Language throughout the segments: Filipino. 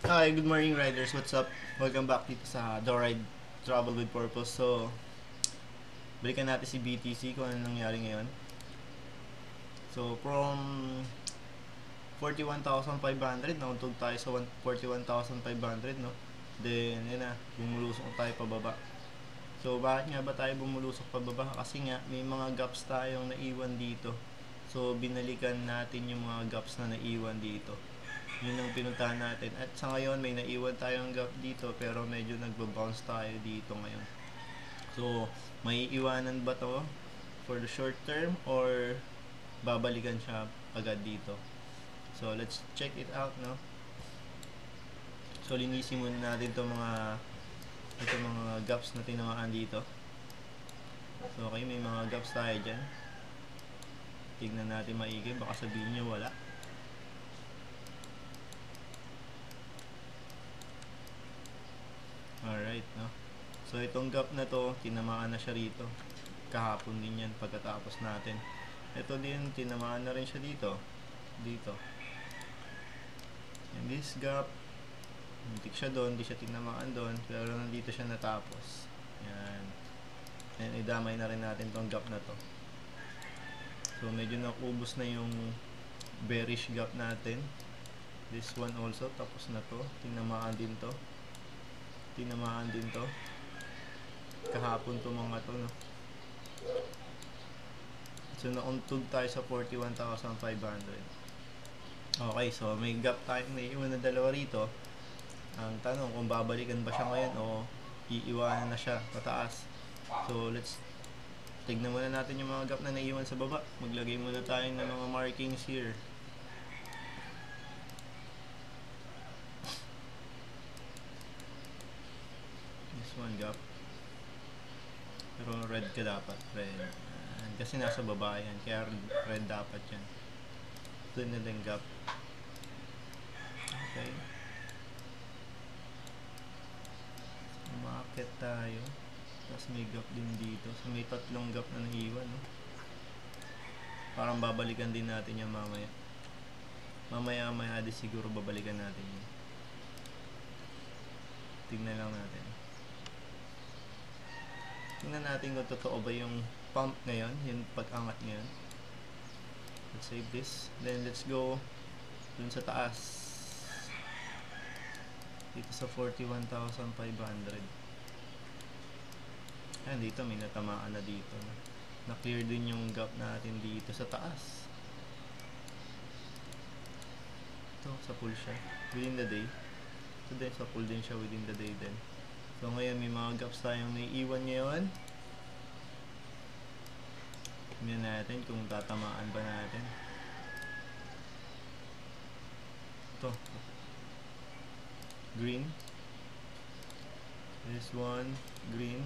Hi, good morning riders. What's up? Welcome back dito sa The Ride Travel with Purpose. So, balikan natin si BTC kung ano nangyari ngayon. So, from 41,500, nauntog tayo sa 41,500, no? Then, yun na, bumulusok tayo pababa. So, bakit nga ba tayo bumulusok pababa? Kasi nga, may mga gaps tayong naiwan dito. So, binalikan natin yung mga gaps na naiwan dito. Yun ang pinuntahan natin. At sa ngayon, may naiwan tayong gap dito, pero medyo nagbabounce tayo dito ngayon. So, may iwanan ba to for the short term or babalikan siya agad dito? So, let's check it out, no? So, linisin muna natin itong mga gaps na tinamaan dito. So, okay, may mga gaps tayo dyan. Tignan natin maigi, baka sabihin nyo wala. Alright, no? So, itong gap na to, tinamaan na siya rito. Kahapon din yan pagkatapos natin. Ito din, tinamaan na rin siya dito. Dito. And this gap, muntik siya doon, di siya tinamaan doon, pero nandito siya natapos. Yan. And idamay na rin natin tong gap na to. So, medyo nakubos na yung bearish gap natin. This one also, tapos na to. Tinamaan din to. Tinamaan din to. Kahapon to mga to, no? So, nauntog tayo sa 41,500. Okay, so may gap tayong naiiwan na dalawa rito. Ang tanong kung babalikan ba siya ngayon o iiwanan na siya pataas. So, let's tignan muna natin yung mga gap na naiiwan sa baba. Maglagay muna tayo ng mga markings here. This one gap. Pero red ka dapat. Red. Kasi nasa baba yan. Kaya red dapat yan. Ito na din gap. Okay. Umakit tayo. Tapos may gap din dito. So may tatlong gap na naiwan, no? Parang babalikan din natin yan mamaya. Mamaya di siguro babalikan natin yan. Tingnan lang natin. Tingnan natin kung totoo ba yung pump ngayon, yung pag-angat ngayon. Let's save this. Then let's go dun sa taas. Dito sa 41,500. Ayan, dito may natamaan na dito. Na-clear din yung gap natin dito sa taas. Ito, sa pool siya. Within the day. Ito din, sa pool din siya within the day din. So, ngayon may mga gaps tayong naiiwan ngayon. Tingnan natin kung tatamaan ba natin. Ito. Green. This one, green.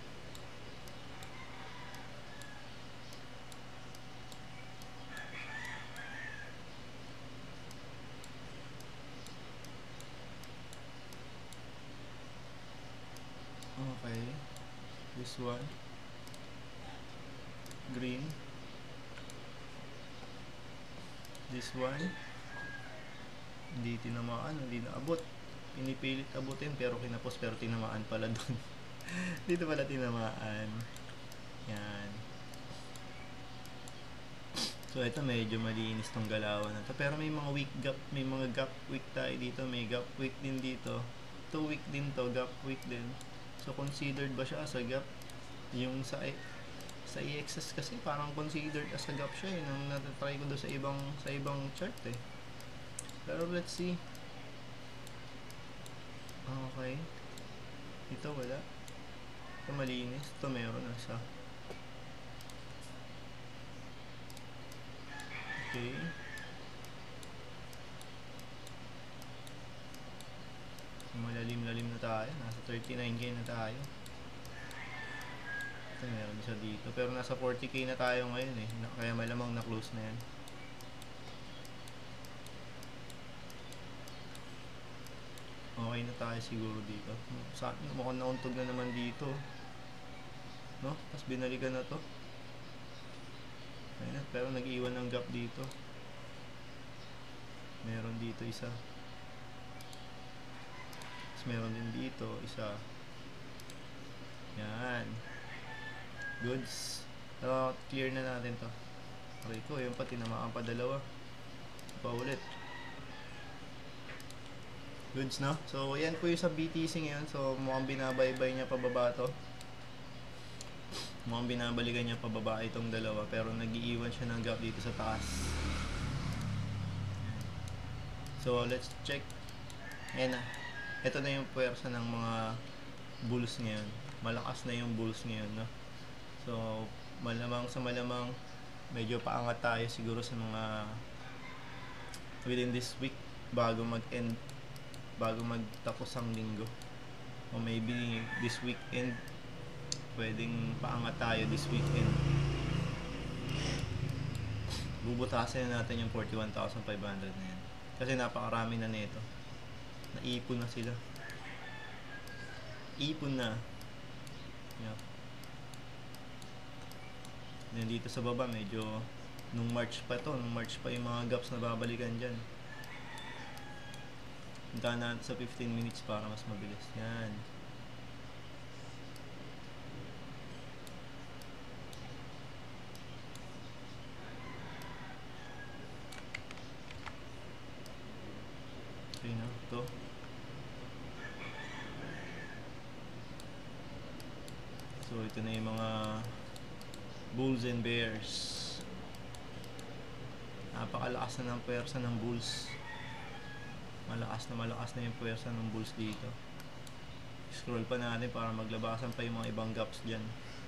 Okay. This one, green. This one, hindi tinamaan, hindi naabot. Pinipilit abutin pero kinapos, pero tinamaan pala dun. Dito pala tinamaan. Yan. So ito medyo malinis tong galawan na to. Pero may mga weak gap, may mga gap weak tayo dito, may gap weak din dito. Ito weak din to, gap weak din. So considered ba siya as a gap? Yung sa EXS kasi parang considered as a gap siya eh, nung natatry ko doon sa ibang chart eh. Pero let's see. Okay. Ito wala. Ito malinis. Ito meron na isa. Okay. Malalim-lalim na tayo. Nasa 39k na tayo. Ito meron isa dito. Pero nasa 40k na tayo ngayon eh. Kaya malamang na-close na yan. Okay na tayo siguro dito. Sa akin, mukhang nauntog na naman dito. No? Tapos binalikan na to. Ayun, pero nag-iwan ng gap dito. Meron dito isa. Tapos meron din dito, isa. Yan. Goods. So, clear na natin to. Okay ko, yung pati namaan pa dalawa. Pa ulit. Goods, no? So, yan po yung sa BTC ngayon. So, mukhang binabaybay niya pababa to. Mukhang binabalikan niya pababa itong dalawa. Pero nag-iiwan siya ng gap dito sa taas. So, let's check. Ayan na. Ito na yung puwersa ng mga bulls ngayon. Malakas na yung bulls ngayon, no? So, malamang sa malamang, medyo paangat tayo siguro sa mga within this week bago mag-end, bago magtapos ang linggo. O maybe this weekend, pwedeng paangat tayo this weekend. Bubutasin na natin yung 41,500 na yan. Kasi napakarami na nito. Naipon na sila. Ipon na. Yeah. Then dito sa baba medyo nung March pa yung mga gaps na babalikan dyan. Punta natin sa 15 minutes para mas mabilis. Yan. Okay na, ito. So ito na yung mga bulls and bears. Napakalakas na ng puwersa ng bulls. Malakas na yung puwersa ng bulls dito. Scroll pa natin para maglabasan pa yung mga ibang gaps dyan.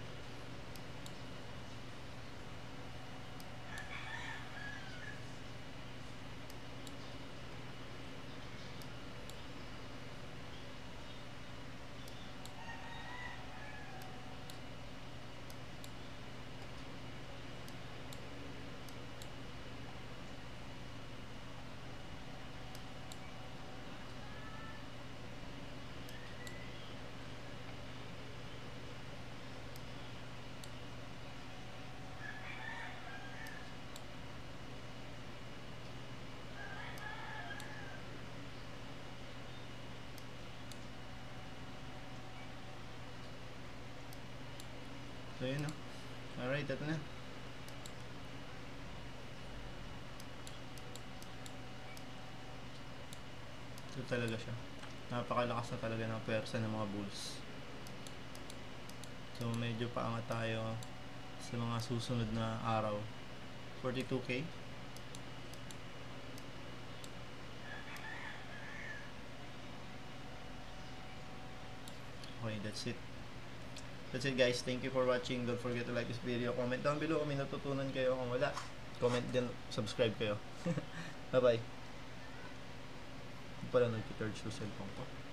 So yun, no? Alright, ito na. Ito talaga siya. Napakalakas na talaga ng pwersa ng mga bulls. So medyo paangat tayo sa mga susunod na araw. 42K. Okay, that's it. That's it guys, thank you for watching. Don't forget to like this video, comment down below kung may natutunan kayo. Kung wala, comment din, subscribe kayo. Bye bye. Hindi pala nag-charge yung cellphone ko.